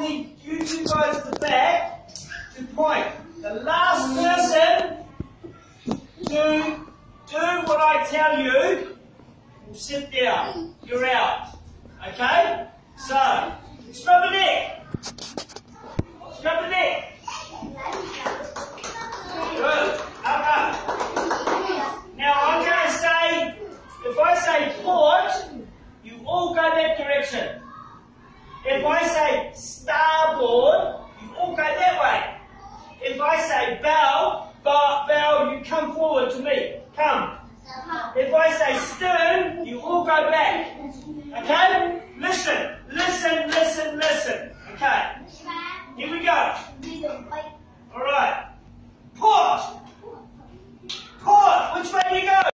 need you two guys at the back to point. The last person to do what I tell you will sit down. You're out. Okay? So, scrub the neck. Scrub the neck. Good. Up. Now I'm going to say, if I say port, you all go that direction. If I say starboard, you all go that way. If I say bow, you come forward to me. Come. If I say stern,